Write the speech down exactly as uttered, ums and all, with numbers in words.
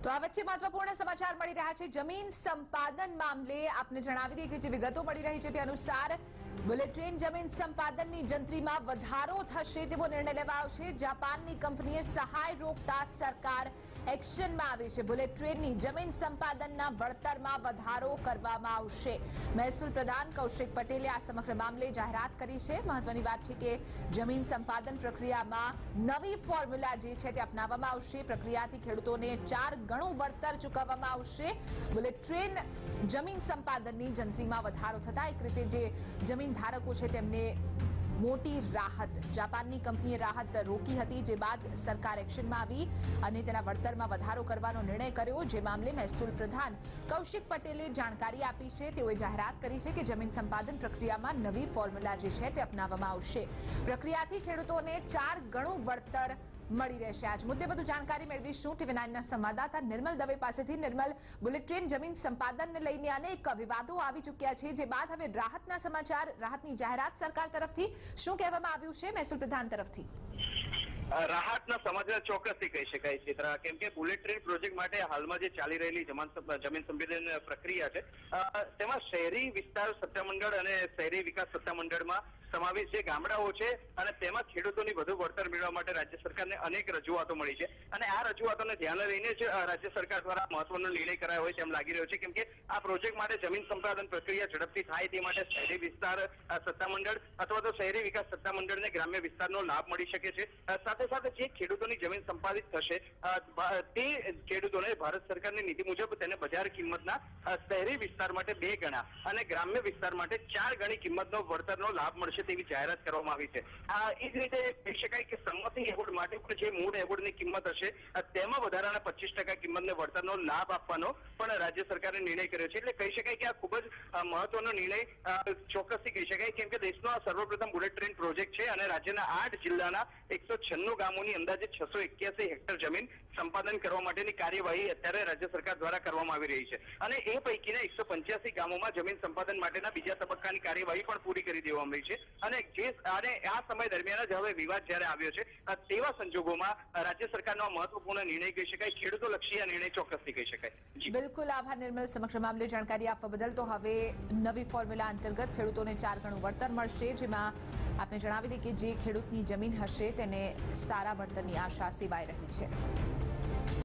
તો આ વચ્ચે મહત્વપૂર્ણ સમાચાર મળી રહ્યા છે। જમીન સંપાદન મામલે આપને જણાવી દઈએ કે જે વિગતો મળી રહી છે તે અનુસાર બુલેટ ટ્રેન જમીન સંપાદનની જંત્રીમાં વધારો થશે તેવો નિર્ણય લેવાયો છે। જાપાનની કંપનીએ સહાય રોકતા સરકાર એક્શનમાં આવી છે। બુલેટ ટ્રેનની જમીન સંપાદનના વળતરમાં વધારો કરવામાં આવશે। મહેસૂલ પ્રધાન કૌશિક પટેલે આ સમગ્ર મામલે જાહેરાત કરી છે। મહત્વની વાત છે કે જમીન સંપાદન પ્રક્રિયામાં નવી ફોર્મ્યુલા જે છે તે અપનાવવામાં આવશે। પ્રક્રિયાથી ખેડૂતોને ચાર ગણું વળતર ચૂકવવામાં આવશે। બુલેટ ટ્રેન જમીન સંપાદનની જંત્રીમાં વધારો થતા એક રીતે જે જમીન ધારકો છે તેમને મોટી રાહત જાપાનની કંપનીએ રાહત રોકી હતી, જે બાદ સરકાર એક્શનમાં આવી અને તેના વળતરમાં વધારો કરવાનો નિર્ણય કર્યો। જે મામલે મહેસૂલ પ્રધાન કૌશિક પટેલે જાણકારી આપી છે। તેઓએ જાહેરાત કરી છે કે જમીન સંપાદન પ્રક્રિયામાં નવી ફોર્મ્યુલા જે છે તે અપનાવવામાં આવશે। પ્રક્રિયાથી ખેડૂતોને ચાર ગણું વળતર મળી રહેશે। આજ મુદ્દે વધુ જાણકારી મેળવીશું ટીવી નાઇનના સંવાદદાતા નિર્મલ દવે પાસેથી। નિર્મલ, બુલેટ ટ્રેન જમીન સંપાદનને લઈને અનેક વિવાદો આવી ચૂક્યા છે, જે બાદ હવે રાહતના સમાચાર, રાહતની જાહેરાત સરકાર તરફથી શું કહેવામાં આવ્યું છે મહેસૂલ પ્રધાન તરફથી? રાહતના સમાચાર ચોક્કસથી કહી શકાય છે, કેમ કે બુલેટ ટ્રેન પ્રોજેક્ટ માટે હાલમાં જે ચાલી રહેલી જમીન સંપાદન પ્રક્રિયા છે તેમાં શહેરી વિસ્તાર સત્તામંડળ અને શહેરી વિકાસ સત્તામંડળમાં સમાવેશ જે ગામડાઓ છે અને તેમાં ખેડૂતોની વધુ વળતર મેળવવા માટે રાજ્ય સરકારને અનેક રજૂઆતો મળી છે અને આ રજૂઆતોને ધ્યાને લઈને જ રાજ્ય સરકાર દ્વારા મહત્વનો નિર્ણય કરાયો હોય તેમ લાગી રહ્યો છે, કેમ કે આ પ્રોજેક્ટ માટે જમીન સંપાદન પ્રક્રિયા ઝડપથી થાય તે માટે શહેરી વિસ્તાર સત્તામંડળ અથવા તો શહેરી વિકાસ સત્તામંડળને ગ્રામ્ય વિસ્તારનો લાભ મળી શકે છે। સાથે સાથે જે ખેડૂતોની જમીન સંપાદિત થશે તે ખેડૂતોને ભારત સરકારની નીતિ મુજબ તેને બજાર કિંમતના શહેરી વિસ્તાર માટે બે ગણા અને ગ્રામ્ય વિસ્તાર માટે ચાર ગણી કિંમતનો વળતરનો લાભ મળશે તેવી જાહેરાત કરવામાં આવી છે। આ એ જ રીતે કહી શકાય કે સંમતિ એવોર્ડ માટે પણ જે મૂળ એવોર્ડની કિંમત હશે તેમાં વધારાના પચીસ ટકા કિંમતને વળતરનો લાભ આપવાનો પણ રાજ્ય સરકારે નિર્ણય કર્યો છે। એટલે કહી શકાય કે આ ખૂબ જ મહત્વનો નિર્ણય ચોક્કસથી કહી શકાય, કેમ કે દેશનો આ સર્વપ્રથમ બુલેટ ટ્રેન પ્રોજેક્ટ છે અને રાજ્યના આઠ જિલ્લાના એકસો છન્નું ગામોની અંદાજે છસો એક્યાસી હેક્ટર જમીન સંપાદન કરવા માટેની કાર્યવાહી અત્યારે રાજ્ય સરકાર દ્વારા કરવામાં આવી રહી છે અને એ પૈકીના એકસો પંચ્યાસી ગામોમાં જમીન સંપાદન માટેના બીજા તબક્કાની કાર્યવાહી પણ પૂરી કરી દેવામાં આવી છે અને જે અને આ સમય દરમિયાન જ હવે વિવાદ જ્યારે આવ્યો છે તેવા સંજોગોમાં રાજ્ય સરકારનો મહત્વપૂર્ણ નિર્ણય કહી શકાય, ખેડૂતો લક્ષી આ નિર્ણય ચોક્કસથી કહી શકાય। બિલકુલ, આભાર નિર્મલ સમગ્ર મામલે જાણકારી આપવા બદલ। તો હવે નવી ફોર્મ્યુલા અંતર્ગત ખેડૂતોને ચાર ગણું વળતર મળશે, જેમાં આપને જણાવી દઈએ કે જે ખેડૂતની જમીન હશે તેને સારા વળતરની આશા સેવાઈ રહી છે।